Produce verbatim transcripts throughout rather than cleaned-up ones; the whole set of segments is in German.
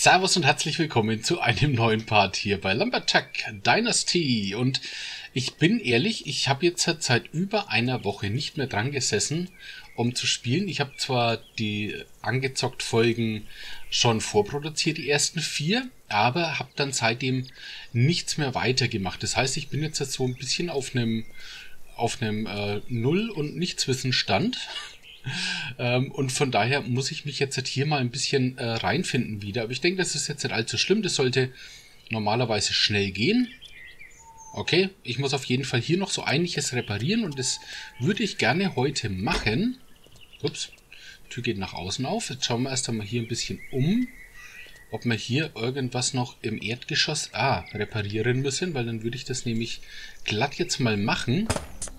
Servus und herzlich willkommen zu einem neuen Part hier bei Lumberjack Dynasty. Und ich bin ehrlich, ich habe jetzt seit über einer Woche nicht mehr dran gesessen, um zu spielen. Ich habe zwar die angezockt Folgen schon vorproduziert, die ersten vier, aber habe dann seitdem nichts mehr weitergemacht. Das heißt, ich bin jetzt so ein bisschen auf einem auf einem äh, Null- und Nichtswissenstand. Ähm, und von daher muss ich mich jetzt hier mal ein bisschen äh, reinfinden wieder. Aber ich denke, das ist jetzt nicht allzu schlimm. Das sollte normalerweise schnell gehen. Okay, ich muss auf jeden Fall hier noch so einiges reparieren. Und das würde ich gerne heute machen. Ups, Tür geht nach außen auf. Jetzt schauen wir erst einmal hier ein bisschen um. Ob wir hier irgendwas noch im Erdgeschoss ah, reparieren müssen. Weil dann würde ich das nämlich glatt jetzt mal machen.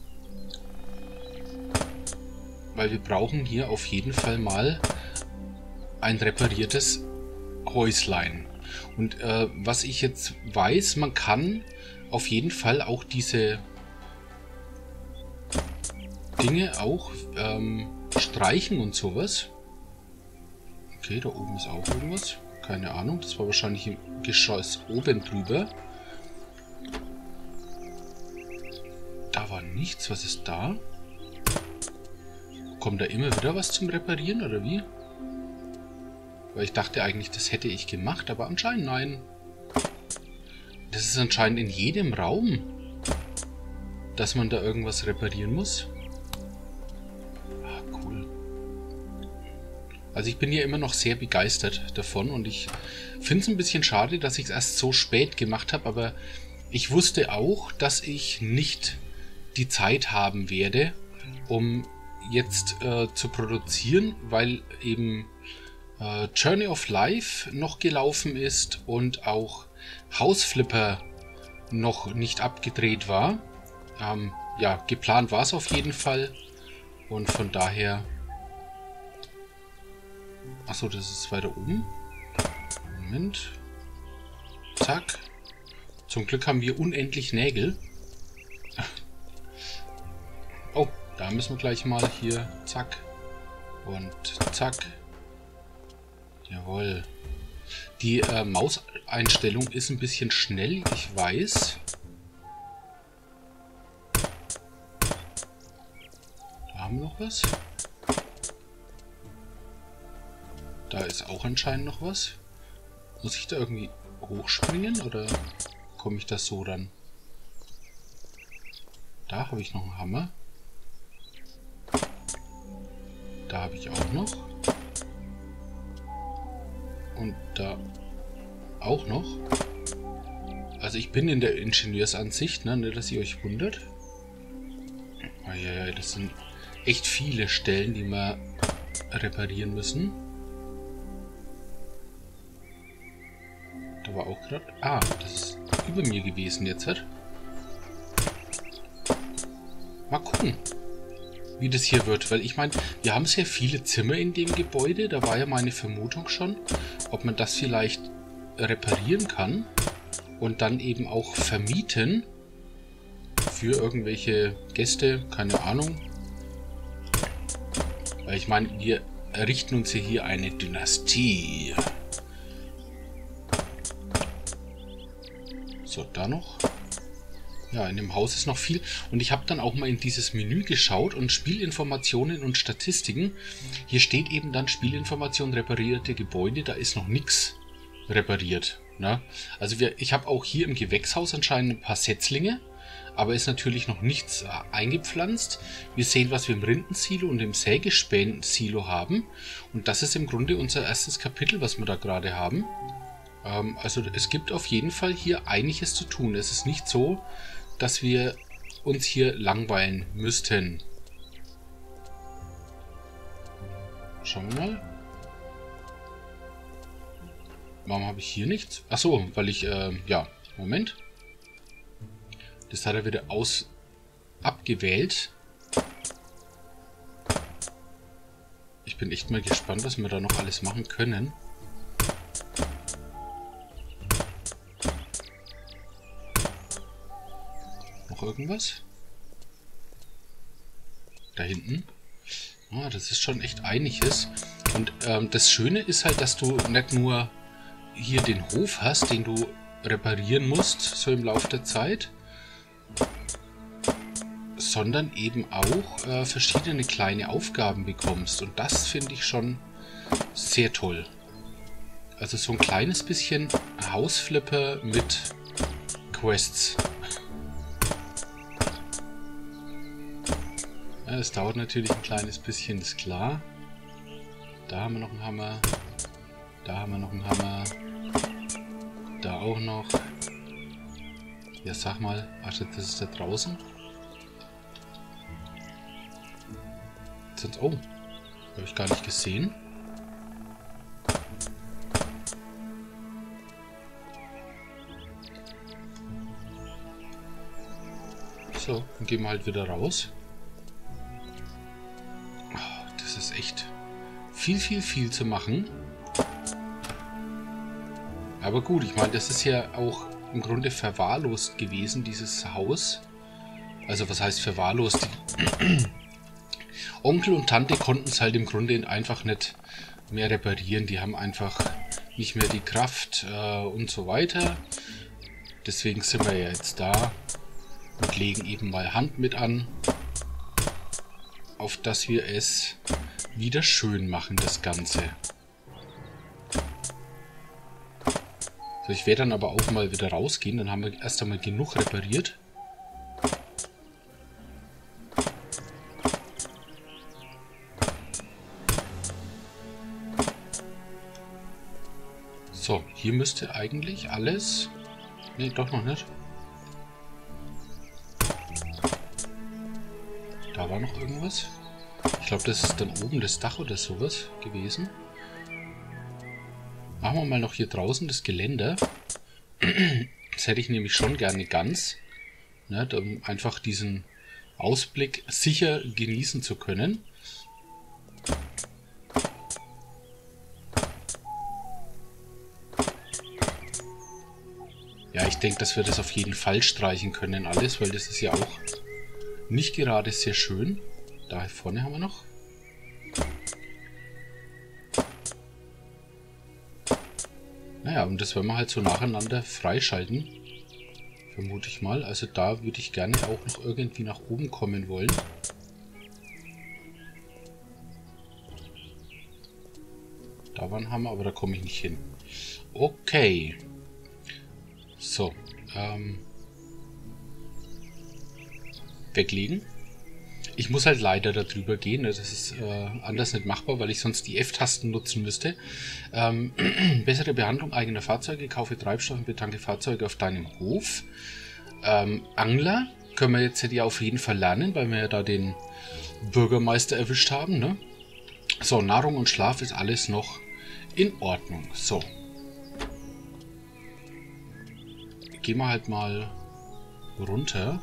Weil wir brauchen hier auf jeden Fall mal ein repariertes Häuslein. Und äh, was ich jetzt weiß, man kann auf jeden Fall auch diese Dinge auch ähm, streichen und sowas. Okay, da oben ist auch irgendwas. Keine Ahnung, das war wahrscheinlich im Geschoss oben drüber. Da war nichts, was ist da? Kommt da immer wieder was zum Reparieren, oder wie? Weil ich dachte eigentlich, das hätte ich gemacht, aber anscheinend nein. Das ist anscheinend in jedem Raum, dass man da irgendwas reparieren muss. Ah, cool. Also ich bin hier immer noch sehr begeistert davon und ich finde es ein bisschen schade, dass ich es erst so spät gemacht habe, aber ich wusste auch, dass ich nicht die Zeit haben werde, um jetzt äh, zu produzieren, weil eben äh, Journey of Life noch gelaufen ist und auch Hausflipper noch nicht abgedreht war. Ähm, ja, geplant war es auf jeden Fall und von daher... Achso, das ist weiter oben. Moment. Zack. Zum Glück haben wir unendlich Nägel. Oh. Da müssen wir gleich mal hier, zack, und zack. Jawohl. Die äh, Mauseinstellung ist ein bisschen schnell, ich weiß. Da haben wir noch was. Da ist auch anscheinend noch was. Muss ich da irgendwie hochspringen oder komme ich das so dann? Da habe ich noch einen Hammer. Da habe ich auch noch. Und da auch noch. Also ich bin in der Ingenieursansicht, ne, nicht, dass ihr euch wundert. Oh, ja, ja, das sind echt viele Stellen, die wir reparieren müssen. Da war auch gerade... Ah, das ist über mir gewesen jetzt. Halt. Mal gucken, wie das hier wird, weil ich meine, wir haben sehr viele Zimmer in dem Gebäude, da war ja meine Vermutung schon, ob man das vielleicht reparieren kann und dann eben auch vermieten für irgendwelche Gäste, keine Ahnung. Weil ich meine, wir errichten uns ja hier eine Dynastie. So, da noch. Ja, in dem Haus ist noch viel und ich habe dann auch mal in dieses Menü geschaut und Spielinformationen und Statistiken. Hier steht eben dann Spielinformationen, reparierte Gebäude, da ist noch nichts repariert. Ne? Also wir, ich habe auch hier im Gewächshaus anscheinend ein paar Setzlinge, aber ist natürlich noch nichts äh, eingepflanzt. Wir sehen, was wir im Rindensilo und im Sägespänen-Silo haben und das ist im Grunde unser erstes Kapitel, was wir da gerade haben. Ähm, also es gibt auf jeden Fall hier einiges zu tun. Es ist nicht so, dass wir uns hier langweilen müssten. Schauen wir mal. Warum habe ich hier nichts? Achso, weil ich, äh, ja, Moment. Das hat er wieder aus abgewählt. Ich bin echt mal gespannt, was wir da noch alles machen können. Irgendwas? Da hinten. Ah, das ist schon echt einiges. Und ähm, das Schöne ist halt, dass du nicht nur hier den Hof hast, den du reparieren musst, so im Laufe der Zeit, sondern eben auch äh, verschiedene kleine Aufgaben bekommst. Und das finde ich schon sehr toll. Also so ein kleines bisschen Hausflipper mit Quests. Ja, das dauert natürlich ein kleines bisschen, ist klar. Da haben wir noch einen Hammer. Da haben wir noch einen Hammer. Da auch noch. Ja, sag mal. Ach, das ist da draußen. Sonst, oh. Habe ich gar nicht gesehen. So, dann gehen wir halt wieder raus. Oh, das ist echt viel, viel, viel zu machen. Aber gut, ich meine, das ist ja auch im Grunde verwahrlost gewesen, dieses Haus. Also was heißt verwahrlost? Die Onkel und Tante konnten es halt im Grunde einfach nicht mehr reparieren. Die haben einfach nicht mehr die Kraft äh, und so weiter. Deswegen sind wir ja jetzt da und legen eben mal Hand mit an, auf dass wir es wieder schön machen, das Ganze. So, ich werde dann aber auch mal wieder rausgehen, dann haben wir erst einmal genug repariert. So, hier müsste eigentlich alles... Ne, doch noch nicht. Da war noch irgendwas. Ich glaube, das ist dann oben das Dach oder sowas gewesen. Machen wir mal noch hier draußen das Geländer. Das hätte ich nämlich schon gerne ganz. Ne, um einfach diesen Ausblick sicher genießen zu können. Ja, ich denke, dass wir das auf jeden Fall streichen können alles, weil das ist ja auch nicht gerade sehr schön. Da vorne haben wir noch. Naja, und das werden wir halt so nacheinander freischalten. Vermute ich mal. Also da würde ich gerne auch noch irgendwie nach oben kommen wollen. Da war ein Hammer, aber da komme ich nicht hin. Okay. So. Ähm, weglegen. Ich muss halt leider darüber gehen. Das ist äh, anders nicht machbar, weil ich sonst die F-Tasten nutzen müsste. Ähm, bessere Behandlung eigener Fahrzeuge. Kaufe Treibstoff und betanke Fahrzeuge auf deinem Hof. Ähm, Angler können wir jetzt ja auf jeden Fall lernen, weil wir ja da den Bürgermeister erwischt haben. Ne? So, Nahrung und Schlaf ist alles noch in Ordnung. So. Gehen wir halt mal runter.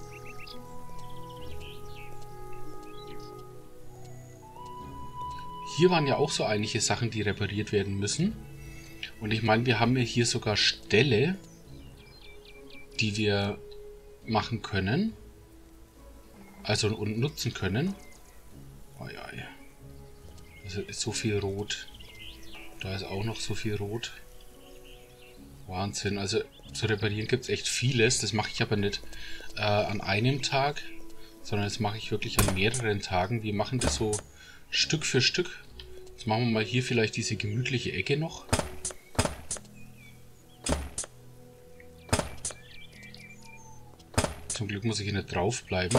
Hier waren ja auch so einige Sachen, die repariert werden müssen. Und ich meine, wir haben ja hier sogar Ställe, die wir machen können. Also und nutzen können. Oh ja, ja. Also ist so viel Rot. Da ist auch noch so viel Rot. Wahnsinn. Also zu reparieren gibt es echt vieles. Das mache ich aber nicht äh, an einem Tag, sondern das mache ich wirklich an mehreren Tagen. Wir machen das so Stück für Stück. Jetzt machen wir mal hier vielleicht diese gemütliche Ecke noch. Zum Glück muss ich hier nicht drauf bleiben.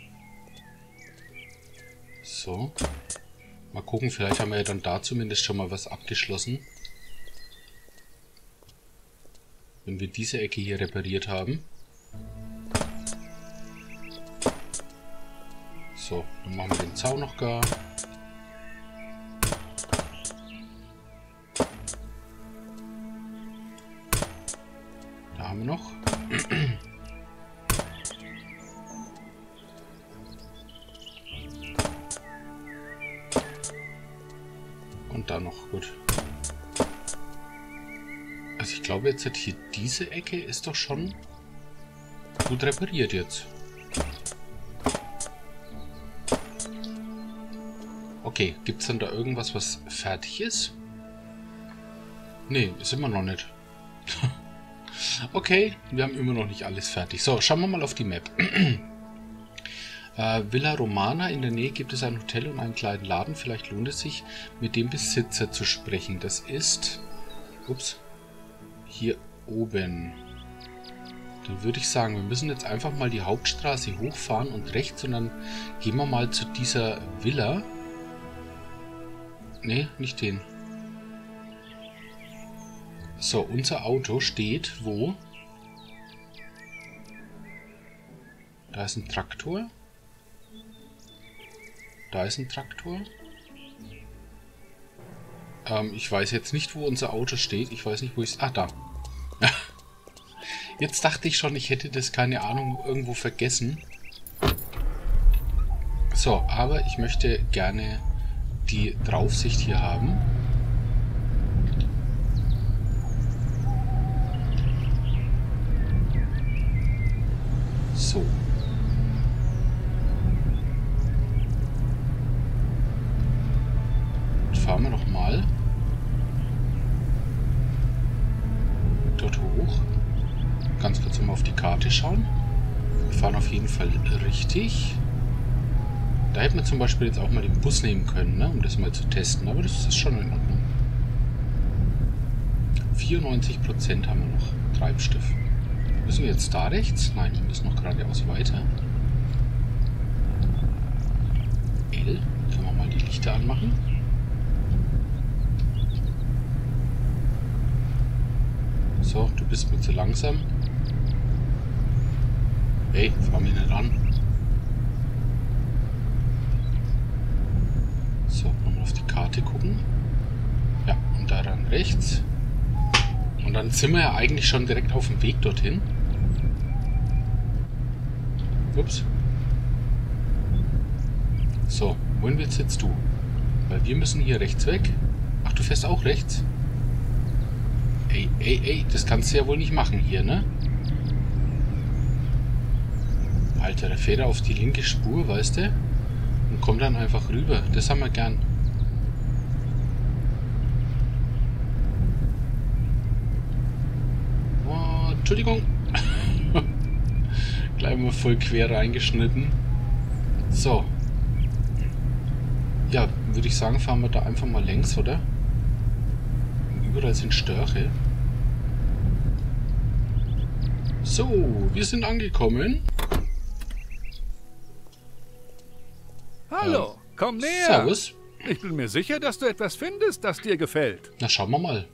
So. Mal gucken, vielleicht haben wir ja dann da zumindest schon mal was abgeschlossen. Wenn wir diese Ecke hier repariert haben. So, dann machen wir den Zaun noch gar. Da haben wir noch. Und da noch, gut. Also ich glaube jetzt hat hier diese Ecke ist doch schon gut repariert jetzt. Okay, gibt es dann da irgendwas, was fertig ist? Nee, ist immer noch nicht. Okay, wir haben immer noch nicht alles fertig. So, schauen wir mal auf die Map. äh, Villa Romana, in der Nähe gibt es ein Hotel und einen kleinen Laden. Vielleicht lohnt es sich, mit dem Besitzer zu sprechen. Das ist... Ups. Hier oben. Dann würde ich sagen, wir müssen jetzt einfach mal die Hauptstraße hochfahren und rechts und dann gehen wir mal zu dieser Villa. Ne, nicht den. So, unser Auto steht wo? Da ist ein Traktor. Da ist ein Traktor. Ähm, ich weiß jetzt nicht, wo unser Auto steht. Ich weiß nicht, wo ich es... Ah, da. Jetzt dachte ich schon, ich hätte das, keine Ahnung, irgendwo vergessen. So, aber ich möchte gerne die Draufsicht hier haben. So. Jetzt fahren wir noch mal dort hoch. Ganz kurz mal auf die Karte schauen. Wir fahren auf jeden Fall richtig. Da hätten wir zum Beispiel jetzt auch mal den Bus nehmen können, ne, um das mal zu testen. Aber das ist schon in Ordnung. vierundneunzig Prozent haben wir noch Treibstoff. Müssen wir jetzt da rechts? Nein, wir müssen noch geradeaus weiter. L. Können wir mal die Lichter anmachen. So, du bist mir zu langsam. Hey, fahr mich nicht an. So, mal auf die Karte gucken. Ja, und da dann rechts. Und dann sind wir ja eigentlich schon direkt auf dem Weg dorthin. Ups. So, wohin willst jetzt du? Weil wir müssen hier rechts weg. Ach, du fährst auch rechts? Ey, ey, ey, das kannst du ja wohl nicht machen hier, ne? Alter, der fährt auf die linke Spur, weißt du? Und kommt dann einfach rüber. Das haben wir gern. Oh, Entschuldigung. Gleich mal voll quer reingeschnitten. So. Ja, würde ich sagen, fahren wir da einfach mal längs, oder? Und überall sind Störche. So, wir sind angekommen. Hallo, äh, komm näher. Servus. Ich bin mir sicher, dass du etwas findest, das dir gefällt. Na, schauen wir mal.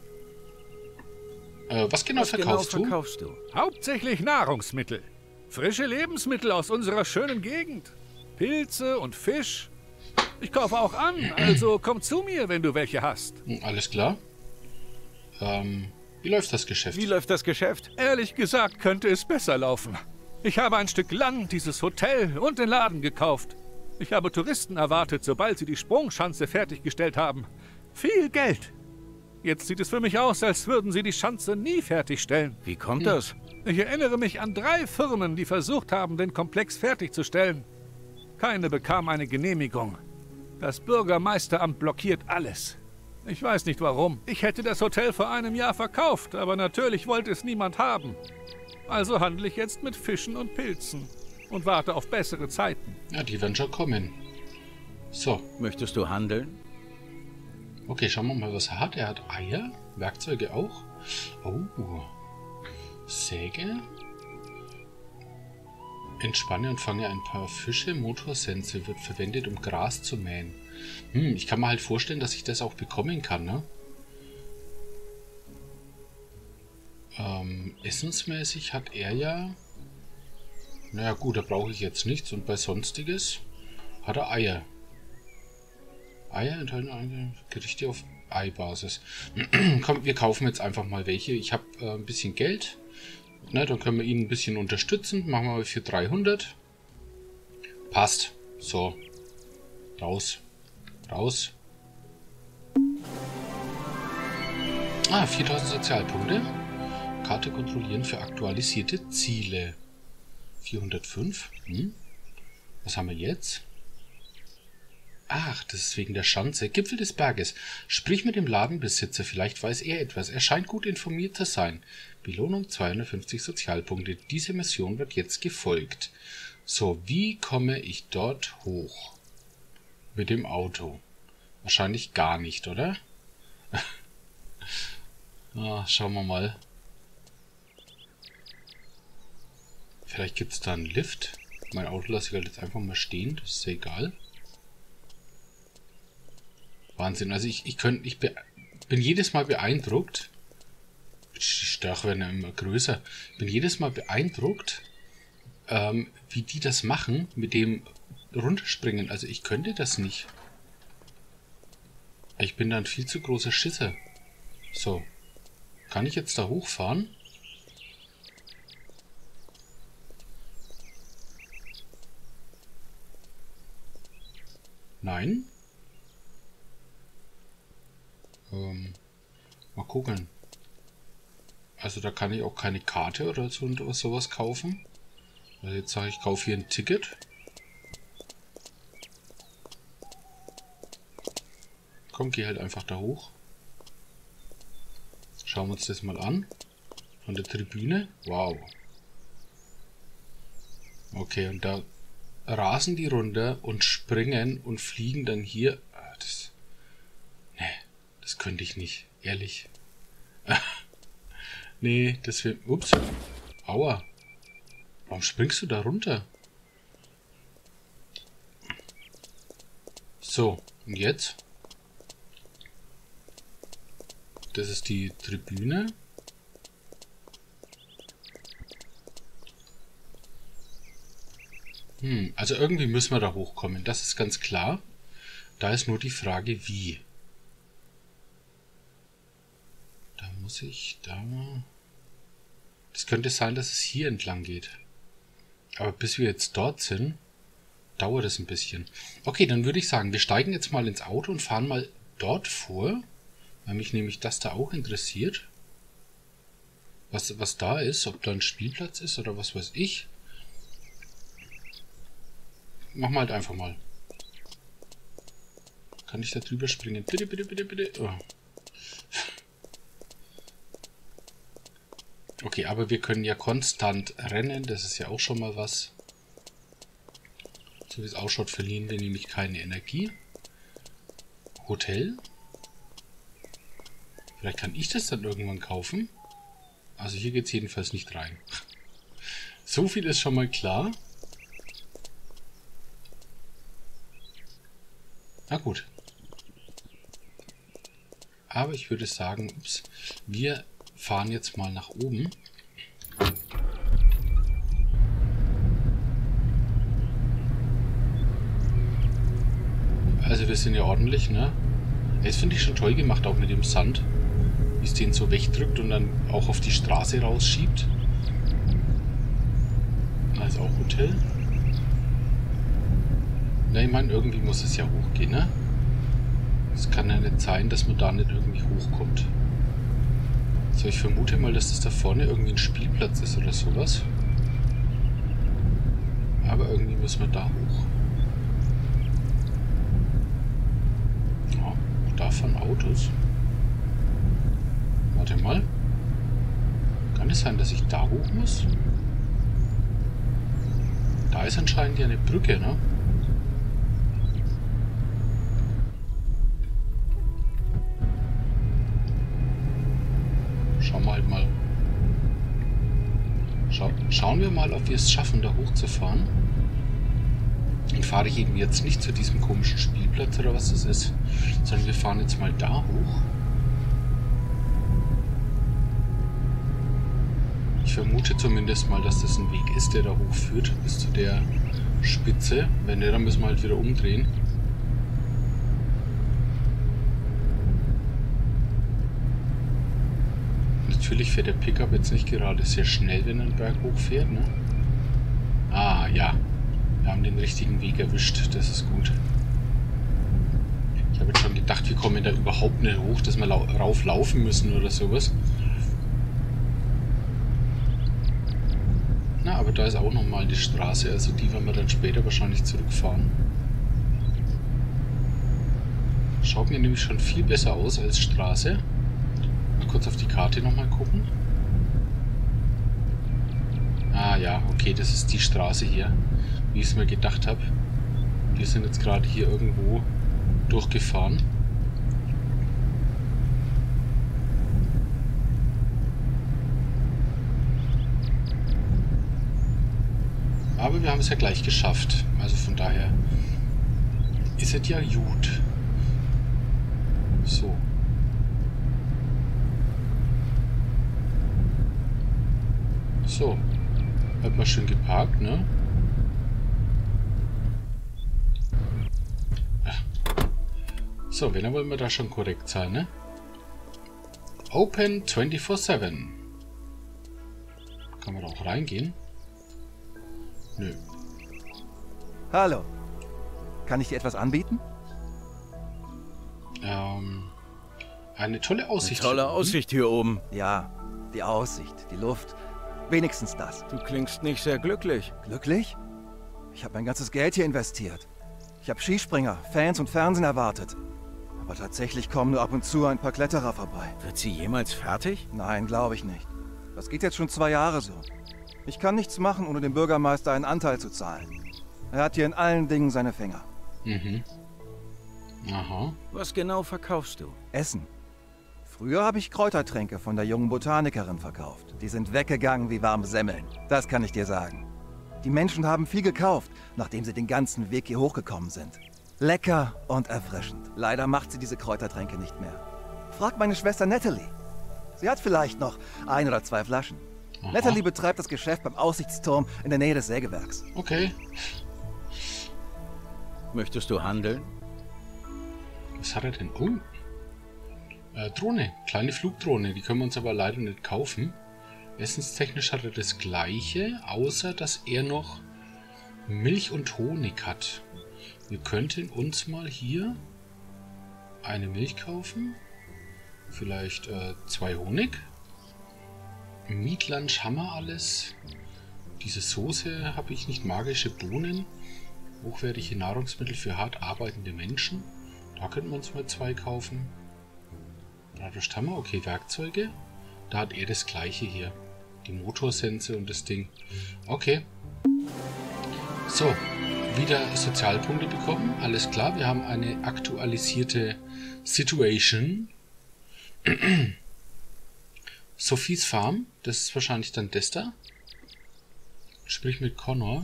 Äh, was genau was verkaufst genau du? verkaufst du? Hauptsächlich Nahrungsmittel. Frische Lebensmittel aus unserer schönen Gegend. Pilze und Fisch. Ich kaufe auch an, also komm zu mir, wenn du welche hast. Alles klar. Ähm, wie läuft das Geschäft? Wie läuft das Geschäft? Ehrlich gesagt könnte es besser laufen. Ich habe ein Stück Land, dieses Hotel und den Laden gekauft. Ich habe Touristen erwartet, sobald sie die Sprungschanze fertiggestellt haben. Viel Geld. Jetzt sieht es für mich aus, als würden sie die Schanze nie fertigstellen. Wie kommt das? Ich erinnere mich an drei Firmen, die versucht haben, den Komplex fertigzustellen. Keine bekam eine Genehmigung. Das Bürgermeisteramt blockiert alles. Ich weiß nicht warum. Ich hätte das Hotel vor einem Jahr verkauft, aber natürlich wollte es niemand haben. Also handle ich jetzt mit Fischen und Pilzen und warte auf bessere Zeiten. Ja, die werden schon kommen. So. Möchtest du handeln? Okay, schauen wir mal, was er hat. Er hat Eier, Werkzeuge auch. Oh. Säge. Entspanne und fange ein paar Fische. Motorsense wird verwendet, um Gras zu mähen. Hm, ich kann mir halt vorstellen, dass ich das auch bekommen kann, ne? Ähm, essensmäßig hat er ja... Naja gut, da brauche ich jetzt nichts. Und bei Sonstiges hat er Eier. Eier enthalten Gerichte auf Eibasis. Komm, wir kaufen jetzt einfach mal welche. Ich habe äh, ein bisschen Geld. Na, dann können wir ihn ein bisschen unterstützen. Machen wir mal für dreihundert. Passt. So. Raus. Raus. Ah, viertausend Sozialpunkte. Karte kontrollieren für aktualisierte Ziele. vierhundertfünf. Hm. Was haben wir jetzt? Ach, das ist wegen der Schanze. Gipfel des Berges. Sprich mit dem Ladenbesitzer, vielleicht weiß er etwas. Er scheint gut informiert zu sein. Belohnung zweihundertfünfzig Sozialpunkte. Diese Mission wird jetzt gefolgt. So, wie komme ich dort hoch? Mit dem Auto. Wahrscheinlich gar nicht, oder? ah, schauen wir mal. Vielleicht gibt es da einen Lift. Mein Auto lasse ich halt jetzt einfach mal stehen. Das ist ja egal. Wahnsinn. Also ich, ich, könnt, ich be, bin jedes Mal beeindruckt. Die Störche werden ja immer größer. Ich bin jedes Mal beeindruckt, ähm, wie die das machen mit dem Runterspringen. Also ich könnte das nicht. Ich bin da ein viel zu großer Schisser. So. Kann ich jetzt da hochfahren? Nein? Ähm, mal gucken. Also da kann ich auch keine Karte oder so und sowas kaufen. Also jetzt sage ich, ich kaufe hier ein Ticket. Komm, geh halt einfach da hoch. Schauen wir uns das mal an. Von der Tribüne. Wow. Okay, und da rasen die runter und springen und fliegen dann hier. Ah, das, nee, das könnte ich nicht. Ehrlich. Nee, das wird... Ups. Aua. Warum springst du da runter? So, und jetzt? Das ist die Tribüne. Hm, also irgendwie müssen wir da hochkommen. Das ist ganz klar. Da ist nur die Frage, wie. Da muss ich da... Es könnte sein, dass es hier entlang geht. Aber bis wir jetzt dort sind, dauert es ein bisschen. Okay, dann würde ich sagen, wir steigen jetzt mal ins Auto und fahren mal dort vor. Weil mich nämlich das da auch interessiert. Was, was da ist, ob da ein Spielplatz ist oder was weiß ich. Machen wir halt einfach mal. Kann ich da drüber springen? Bitte, bitte, bitte, bitte. Oh. Okay, aber wir können ja konstant rennen. Das ist ja auch schon mal was. So wie es ausschaut, verlieren wir nämlich keine Energie. Hotel. Vielleicht kann ich das dann irgendwann kaufen. Also hier geht es jedenfalls nicht rein. So viel ist schon mal klar. Na gut. Aber ich würde sagen, ups, wir fahren jetzt mal nach oben. Also wir sind ja ordentlich, ne? Das finde ich schon toll gemacht, auch mit dem Sand. Wie es den so wegdrückt und dann auch auf die Straße rausschiebt. Da ist auch Hotel. Na, ich meine, irgendwie muss es ja hochgehen, ne? Es kann ja nicht sein, dass man da nicht irgendwie hochkommt. So, ich vermute mal, dass das da vorne irgendwie ein Spielplatz ist oder sowas. Aber irgendwie müssen wir da hoch. Ja, da fahren Autos. Warte mal. Kann es sein, dass ich da hoch muss? Da ist anscheinend ja eine Brücke, ne? Schauen wir halt mal. Schau, schauen wir mal, ob wir es schaffen, da hochzufahren. Dann fahre ich eben jetzt nicht zu diesem komischen Spielplatz oder was das ist, sondern wir fahren jetzt mal da hoch. Ich vermute zumindest mal, dass das ein Weg ist, der da hochführt bis zu der Spitze. Wenn nicht, dann müssen wir halt wieder umdrehen. Natürlich fährt der Pickup jetzt nicht gerade sehr schnell, wenn er einen Berg hochfährt, ne? Ah, ja. Wir haben den richtigen Weg erwischt. Das ist gut. Ich habe jetzt schon gedacht, wir kommen da überhaupt nicht hoch, dass wir rauflaufen müssen oder sowas. Na, aber da ist auch nochmal die Straße. Also die werden wir dann später wahrscheinlich zurückfahren. Schaut mir nämlich schon viel besser aus als Straße. Mal kurz auf die Karte nochmal gucken. Ah ja, okay, das ist die Straße hier, wie ich es mir gedacht habe. Wir sind jetzt gerade hier irgendwo durchgefahren. Aber wir haben es ja gleich geschafft. Also von daher ist es ja gut. So. So. Hat mal schön geparkt, ne? So, wenn, dann wollen wir da schon korrekt sein, ne? Open vierundzwanzig sieben. Kann man da auch reingehen? Nö. Hallo. Kann ich dir etwas anbieten? Ähm, eine tolle Aussicht. Eine tolle Aussicht hier oben. Ja, die Aussicht, die Luft. Wenigstens das. Du klingst nicht sehr glücklich. Glücklich? Ich habe mein ganzes Geld hier investiert. Ich habe Skispringer, Fans und Fernsehen erwartet. Aber tatsächlich kommen nur ab und zu ein paar Kletterer vorbei. Wird sie jemals fertig? Nein, glaube ich nicht. Das geht jetzt schon zwei Jahre so. Ich kann nichts machen, ohne dem Bürgermeister einen Anteil zu zahlen. Er hat hier in allen Dingen seine Finger. Mhm. Aha. Was genau verkaufst du? Essen. Früher habe ich Kräutertränke von der jungen Botanikerin verkauft. Die sind weggegangen wie warme Semmeln. Das kann ich dir sagen. Die Menschen haben viel gekauft, nachdem sie den ganzen Weg hier hochgekommen sind. Lecker und erfrischend. Leider macht sie diese Kräutertränke nicht mehr. Frag meine Schwester Natalie. Sie hat vielleicht noch ein oder zwei Flaschen. Aha. Natalie betreibt das Geschäft beim Aussichtsturm in der Nähe des Sägewerks. Okay. Möchtest du handeln? Was hat er denn? Oh. Äh, Drohne. Kleine Flugdrohne. Die können wir uns aber leider nicht kaufen. Essenstechnisch hat er das gleiche, außer dass er noch Milch und Honig hat. Wir könnten uns mal hier eine Milch kaufen. Vielleicht äh, zwei Honig. Meat Lunch haben wir alles. Diese Soße habe ich nicht. Magische Bohnen. Hochwertige Nahrungsmittel für hart arbeitende Menschen. Da könnten wir uns mal zwei kaufen. Bratwurst haben wir. Okay, Werkzeuge. Da hat er das gleiche hier. Die Motorsense und das Ding. Okay. So. Wieder Sozialpunkte bekommen. Alles klar. Wir haben eine aktualisierte Situation. Sophies Farm. Das ist wahrscheinlich dann das da. Sprich mit Connor.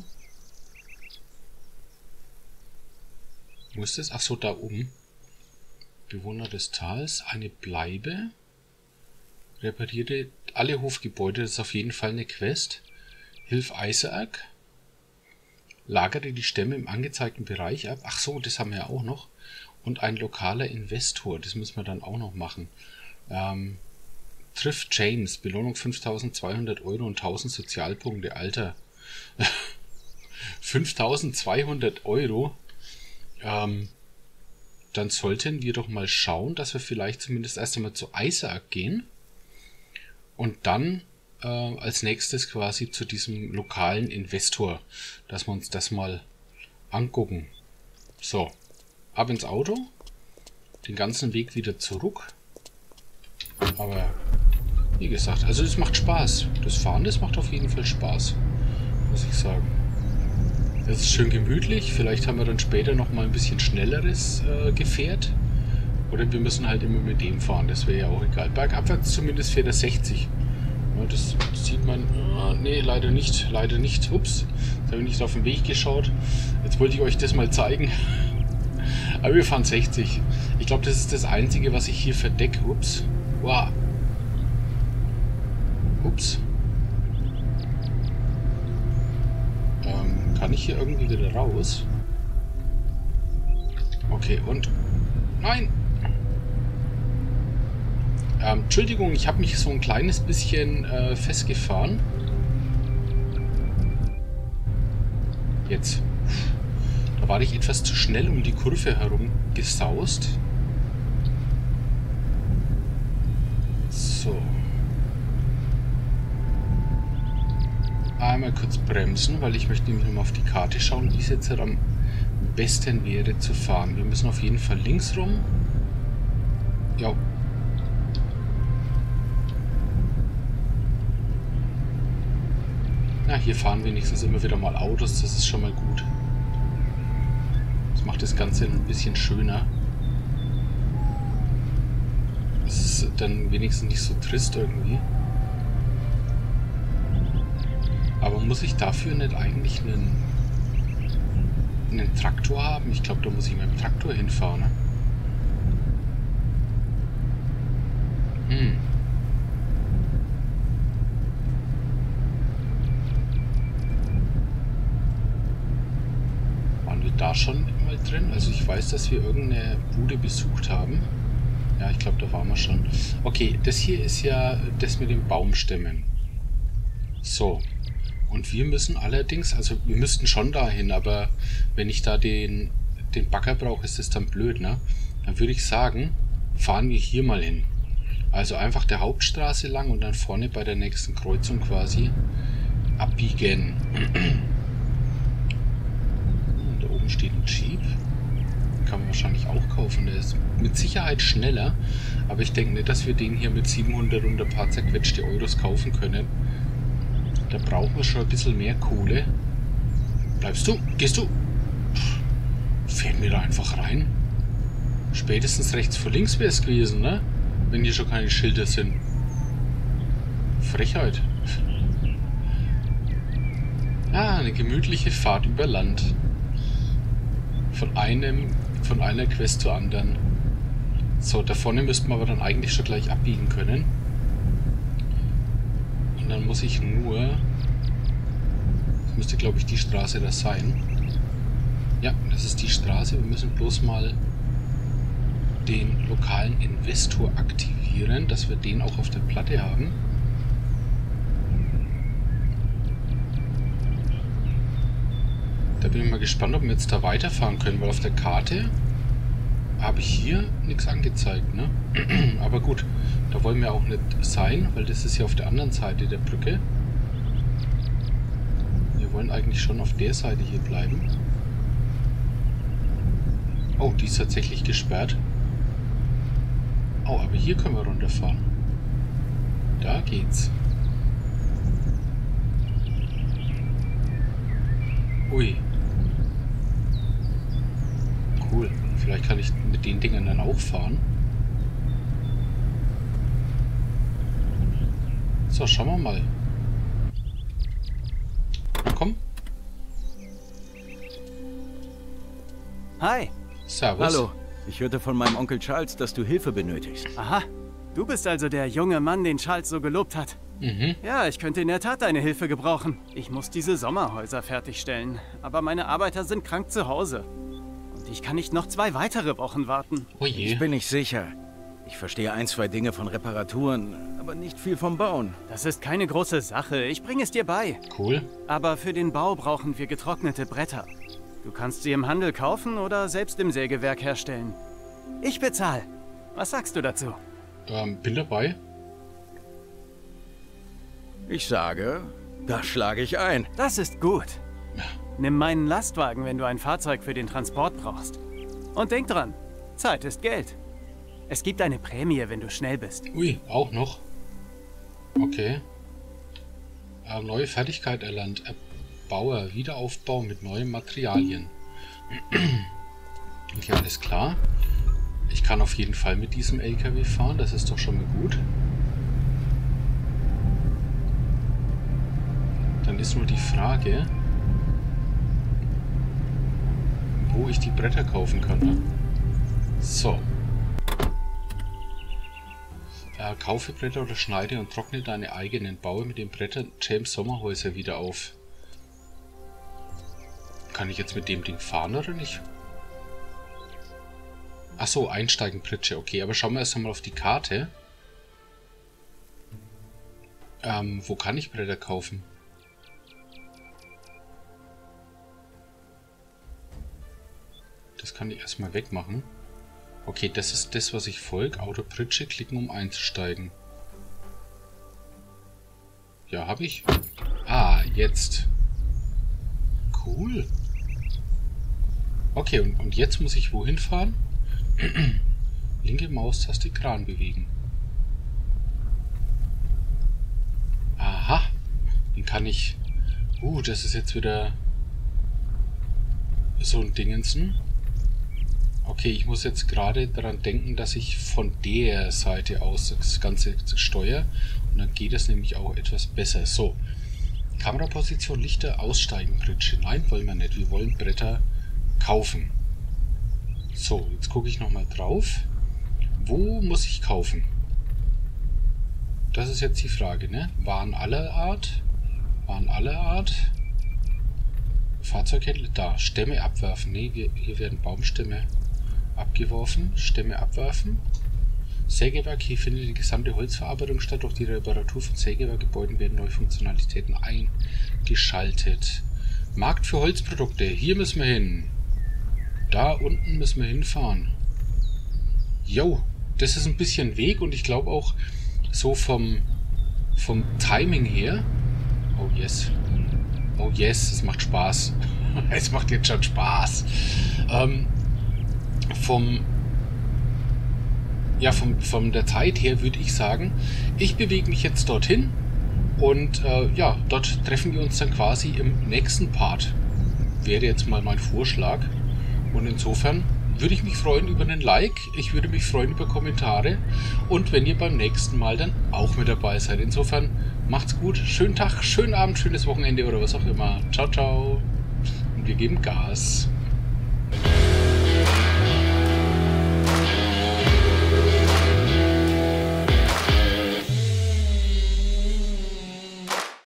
Wo ist das? Ach so, da oben. Bewohner des Tals. Eine Bleibe. Reparierte alle Hofgebäude. Das ist auf jeden Fall eine Quest. Hilf Isaac. Lagere die Stämme im angezeigten Bereich ab. Ach so, das haben wir ja auch noch. Und ein lokaler Investor. Das müssen wir dann auch noch machen. Ähm, trifft James. Belohnung fünftausendzweihundert Euro und tausend Sozialpunkte. Alter. fünftausendzweihundert Euro. Ähm, dann sollten wir doch mal schauen, dass wir vielleicht zumindest erst einmal zu Isaac gehen. Und dann äh, als nächstes quasi zu diesem lokalen Investor, dass wir uns das mal angucken. So, ab ins Auto, den ganzen Weg wieder zurück. Aber wie gesagt, also es macht Spaß. Das Fahren, das macht auf jeden Fall Spaß, muss ich sagen. Es ist schön gemütlich. Vielleicht haben wir dann später noch mal ein bisschen schnelleres äh, Gefährt. Oder wir müssen halt immer mit dem fahren. Das wäre ja auch egal. Bergabwärts zumindest fährt er sechzig. Ja, das sieht man. Oh, nee, leider nicht. Leider nicht. Ups. Jetzt habe ich nicht auf den Weg geschaut. Jetzt wollte ich euch das mal zeigen. Aber wir fahren sechzig. Ich glaube, das ist das Einzige, was ich hier verdecke. Ups. Wow. Ups. Ähm, kann ich hier irgendwie wieder raus? Okay, und... Nein! Ähm, Entschuldigung, ich habe mich so ein kleines bisschen äh, festgefahren. Jetzt. Da war ich etwas zu schnell um die Kurve herum gesaust. So. Einmal kurz bremsen, weil ich möchte nämlich mal auf die Karte schauen, wie es jetzt am besten wäre zu fahren. Wir müssen auf jeden Fall links rum. Ja. Na, hier fahren wenigstens immer wieder mal Autos, das ist schon mal gut. Das macht das Ganze ein bisschen schöner. Es ist dann wenigstens nicht so trist irgendwie. Aber muss ich dafür nicht eigentlich einen, einen Traktor haben? Ich glaube, da muss ich mit dem Traktor hinfahren. Ne? Hm. Waren wir da schon mal drin? Also ich weiß, dass wir irgendeine Bude besucht haben. Ja, ich glaube, da waren wir schon. Okay, das hier ist ja das mit den Baumstämmen. So. Und wir müssen allerdings, also wir müssten schon dahin, aber wenn ich da den, den Bagger brauche, ist das dann blöd, ne? Dann würde ich sagen, fahren wir hier mal hin. Also einfach der Hauptstraße lang und dann vorne bei der nächsten Kreuzung quasi abbiegen. Und da oben steht ein Jeep. Den kann man wahrscheinlich auch kaufen. Der ist mit Sicherheit schneller, aber ich denke nicht, dass wir den hier mit siebenhundert und ein paar zerquetschte Euros kaufen können. Da brauchen wir schon ein bisschen mehr Kohle. Bleibst du? Gehst du? Fährt mir da einfach rein. Spätestens rechts vor links wäre es gewesen, ne? Wenn hier schon keine Schilder sind. Frechheit. Ah, eine gemütliche Fahrt über Land. Von einem, von einer Quest zur anderen. So, da vorne müssten wir aber dann eigentlich schon gleich abbiegen können. Und dann muss ich nur... Das müsste, glaube ich, die Straße da sein. Ja, das ist die Straße. Wir müssen bloß mal den lokalen Investor aktivieren, dass wir den auch auf der Platte haben. Da bin ich mal gespannt, ob wir jetzt da weiterfahren können, weil auf der Karte habe ich hier nichts angezeigt, ne? Aber gut, da wollen wir auch nicht sein, weil das ist ja auf der anderen Seite der Brücke. Wir wollen eigentlich schon auf der Seite hier bleiben. Oh, die ist tatsächlich gesperrt. Oh, aber hier können wir runterfahren. Da geht's. Ui. Cool. Vielleicht kann ich mit den Dingern dann auch fahren. So, schauen wir mal. Na komm. Hi. Servus. Hallo, ich hörte von meinem Onkel Charles, dass du Hilfe benötigst. Aha. Du bist also der junge Mann, den Charles so gelobt hat. Mhm. Ja, ich könnte in der Tat deine Hilfe gebrauchen. Ich muss diese Sommerhäuser fertigstellen, aber meine Arbeiter sind krank zu Hause. Und ich kann nicht noch zwei weitere Wochen warten. Oh je. Ich bin nicht sicher. Ich verstehe ein, zwei Dinge von Reparaturen, aber nicht viel vom Bauen. Das ist keine große Sache, ich bringe es dir bei. Cool. Aber für den Bau brauchen wir getrocknete Bretter. Du kannst sie im Handel kaufen oder selbst im Sägewerk herstellen. Ich bezahle. Was sagst du dazu? Ähm, bin dabei. Ich sage, da schlage ich ein. Das ist gut. Nimm meinen Lastwagen, wenn du ein Fahrzeug für den Transport brauchst. Und denk dran, Zeit ist Geld. Es gibt eine Prämie, wenn du schnell bist. Ui, auch noch. Okay. Äh, neue Fertigkeit erlernt. Erbauer. Wiederaufbau mit neuen Materialien. Okay, alles klar. Ich kann auf jeden Fall mit diesem L K W fahren. Das ist doch schon mal gut. Dann ist nur die Frage, wo ich die Bretter kaufen kann. Ne? So. Äh, kaufe Bretter oder schneide und trockne deine eigenen. Baue mit den Brettern James Sommerhäuser wieder auf. Kann ich jetzt mit dem Ding fahren oder nicht? Achso, einsteigen Pritsche. Okay, aber schauen wir erst einmal auf die Karte. Ähm, wo kann ich Bretter kaufen? Das kann ich erstmal wegmachen. Okay, das ist das, was ich folge. Auto Pritsche klicken, um einzusteigen. Ja, habe ich. Ah, jetzt. Cool. Okay, und, und jetzt muss ich wohin fahren? Linke Maustaste Kran bewegen. Aha. Den kann ich... Uh, das ist jetzt wieder so ein Dingensen. Okay, ich muss jetzt gerade daran denken, dass ich von der Seite aus das Ganze steuere. Und dann geht es nämlich auch etwas besser. So. Kameraposition, Lichter, Aussteigen, Pritsche. Nein, wollen wir nicht. Wir wollen Bretter kaufen. So, jetzt gucke ich nochmal drauf. Wo muss ich kaufen? Das ist jetzt die Frage, ne? Waren aller Art? Waren aller Art? Fahrzeughändler, da. Stämme abwerfen. Ne, wir, hier werden Baumstämme abgeworfen. Stämme abwerfen. Sägewerk, hier findet die gesamte Holzverarbeitung statt. Durch die Reparatur von Sägewerkgebäuden werden neue Funktionalitäten eingeschaltet. Markt für Holzprodukte. Hier müssen wir hin. Da unten müssen wir hinfahren. Jo, das ist ein bisschen Weg und ich glaube auch so vom, vom Timing her. Oh yes. Oh yes, es macht Spaß. Es macht jetzt schon Spaß. Ähm, vom, ja, vom, von der Zeit her würde ich sagen, ich bewege mich jetzt dorthin und äh, ja, dort treffen wir uns dann quasi im nächsten Part. Wäre jetzt mal mein Vorschlag. Und insofern würde ich mich freuen über einen Like, ich würde mich freuen über Kommentare und wenn ihr beim nächsten Mal dann auch mit dabei seid. Insofern macht's gut, schönen Tag, schönen Abend, schönes Wochenende oder was auch immer. Ciao, ciao. Und wir geben Gas.